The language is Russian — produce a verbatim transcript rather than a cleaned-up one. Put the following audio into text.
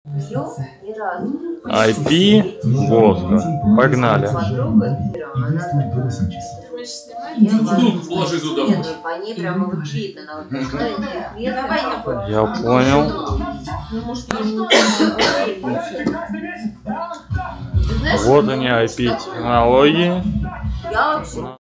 Все, ни разу. ай пи воска. Погнали. Положи туда. По ней прямо вот видно. Я понял. Вот они ай пи технологии. Я вообще